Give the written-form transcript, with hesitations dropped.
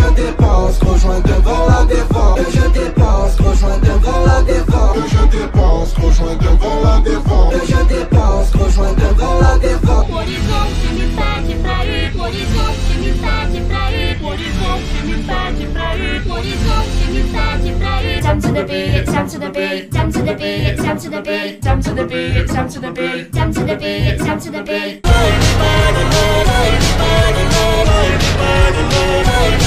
je dépense, rejoins devant la défense. Que je dépense, rejoins devant la défense. Que je dépense, rejoins devant la défense. Que je dépense, rejoins devant la défense. Horizonte me pede pra ir, horizonte me pede pra ir, horizonte me pede pra ir, horizonte me pede pra ir. Jump to the beat, jump to the beat, jump to the beat, jump to the beat, jump to the beat, jump to the beat, jump to the beat, jump to the beat.